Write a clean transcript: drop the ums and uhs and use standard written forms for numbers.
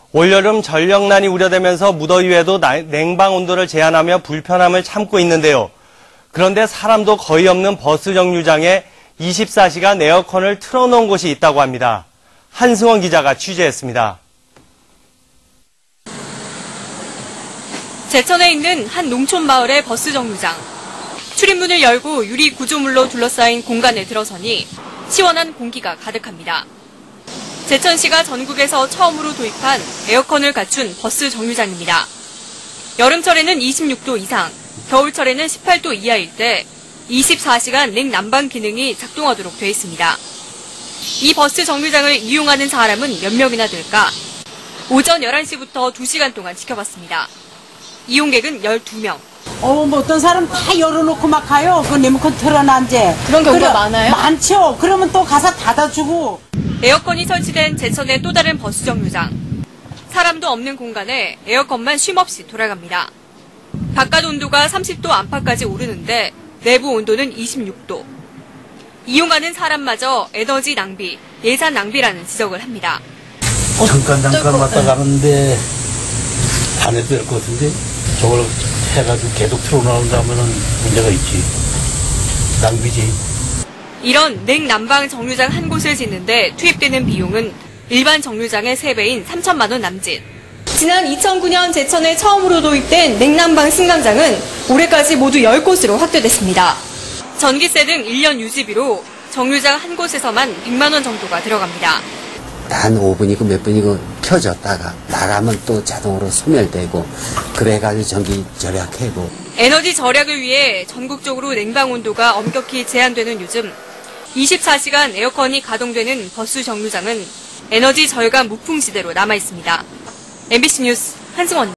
올여름 전력난이 우려되면서 무더위에도 냉방 온도를 제한하며 불편함을 참고 있는데요. 그런데 사람도 거의 없는 버스 정류장에 24시간 에어컨을 틀어놓은 곳이 있다고 합니다. 한승원 기자가 취재했습니다. 제천에 있는 한 농촌 마을의 버스 정류장. 출입문을 열고 유리 구조물로 둘러싸인 공간에 들어서니 시원한 공기가 가득합니다. 제천시가 전국에서 처음으로 도입한 에어컨을 갖춘 버스 정류장입니다. 여름철에는 26도 이상, 겨울철에는 18도 이하일 때 24시간 냉난방 기능이 작동하도록 되어 있습니다. 이 버스 정류장을 이용하는 사람은 몇 명이나 될까? 오전 11시부터 2시간 동안 지켜봤습니다. 이용객은 12명. 뭐 어떤 사람 다 열어놓고 막 가요. 그 리모컨 틀어놨는데. 그런 경우가 많아요? 많죠. 그러면 또 가서 닫아주고. 에어컨이 설치된 제천의 또 다른 버스 정류장. 사람도 없는 공간에 에어컨만 쉼없이 돌아갑니다. 바깥 온도가 30도 안팎까지 오르는데 내부 온도는 26도. 이용하는 사람마저 에너지 낭비, 예산 낭비라는 지적을 합니다. 잠깐 왔다 가는데 안에도 될 것 같은데 저걸 해가지고 계속 틀어놓는다면 문제가 있지. 낭비지. 이런 냉난방 정류장 한 곳을 짓는데 투입되는 비용은 일반 정류장의 3배인 3천만 원 남짓. 지난 2009년 제천에 처음으로 도입된 냉난방 승강장은 올해까지 모두 10곳으로 확대됐습니다. 전기세 등 1년 유지비로 정류장 한 곳에서만 100만 원 정도가 들어갑니다. 한 5분이고 몇 분이고 켜졌다가 나가면 또 자동으로 소멸되고 그래가지고 전기 절약하고. 에너지 절약을 위해 전국적으로 냉방 온도가 엄격히 제한되는 요즘 24시간 에어컨이 가동되는 버스 정류장은 에너지 절감 무풍지대로 남아있습니다. MBC 뉴스 한승원입니다.